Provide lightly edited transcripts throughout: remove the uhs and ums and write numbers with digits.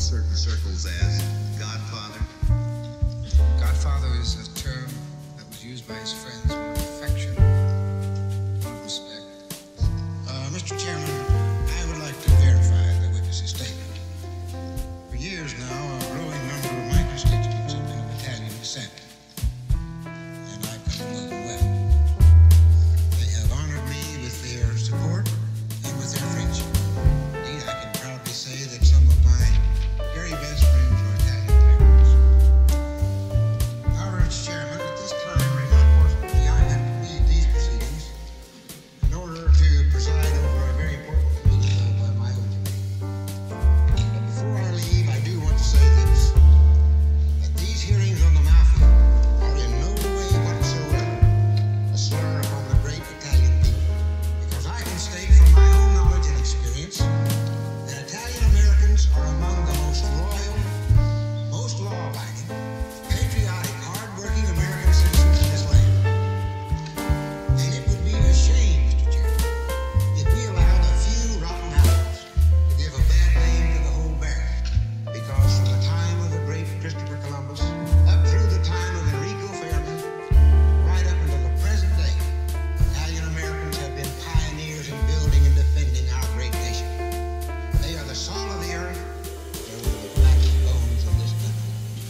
certain circles as Godfather? Godfather is a term that was used by his friends with affection and respect. Mr. Chairman, I would like to verify the witness's statement. For years now, a growing number of my constituents have been of Italian descent, and I've come to know them well. They have honored me with their support and with their friendship. Indeed, I can proudly say that some of my very best friends are Italian Americans. However, Mr. Chairman, at this time, unfortunately, I have to lead these proceedings in order to preside over a very important committee held by my own committee. But before I leave, I do want to say this, that these hearings on the mafia are in no way whatsoever a slur upon the great Italian people, because I can state from my own knowledge and experience that Italian Americans are among the most loyal, most law-abiding, patriotic, hard-working American citizens in this land. And it would be a shame, Mr. Chairman, if we allowed a few rotten apples to give a bad name to the whole barrel. Because from the time of the great Christopher Columbus up through the time of Enrico Fermi, right up until the present day, Italian Americans have been pioneers in building and defending our great nation. They are the salt of the earth. They're one of the backbones of this country.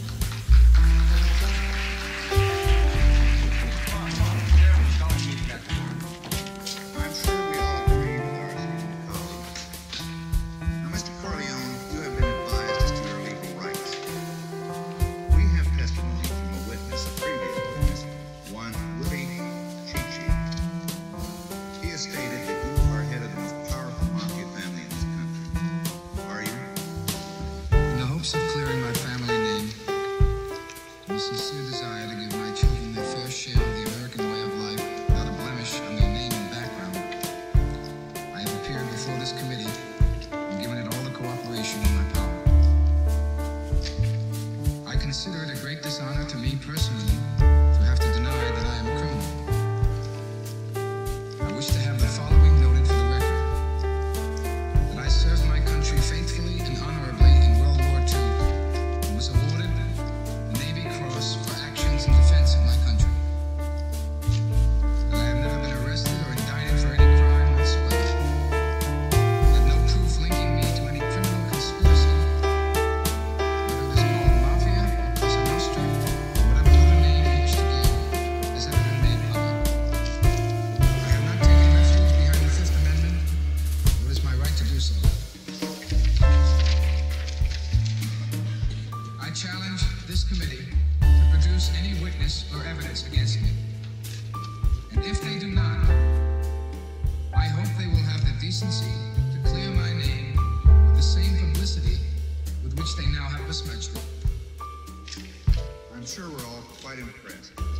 I'm sure we all agree with our esteemed colleagues. Now, Mr. Corleone, you have been advised as to your legal rights. We have testimony from a witness, a previous witness, one Willie Chichi. He has stated that you are head of the most powerful mafia family in this country. Are you? In the hopes of clearing my family name, and a sincere desire to give my children their fair share of the American way of life without a blemish on their name and background, I have appeared before this committee and given it all the cooperation in my power. I consider it a great dishonor to me personally to have to deny that I am a criminal. I wish to have the following noted for the record: that I served my country faithfully and honorably in World War II and was awarded the Navy Cross for actions in defense of my country. That I have never been arrested or indicted for any crime whatsoever. That no proof linking me to any criminal conspiracy, whether it is called Mafia or Cosa Nostra, or whatever other name you wish to give, has ever been made public. I have not taken refuge behind the Fifth Amendment, nor it is my right to do so. I challenge this committee to produce any witness or evidence against me. And if they do not, I hope they will have the decency to clear my name with the same publicity with which they now have besmirched it. I'm sure we're all quite impressed.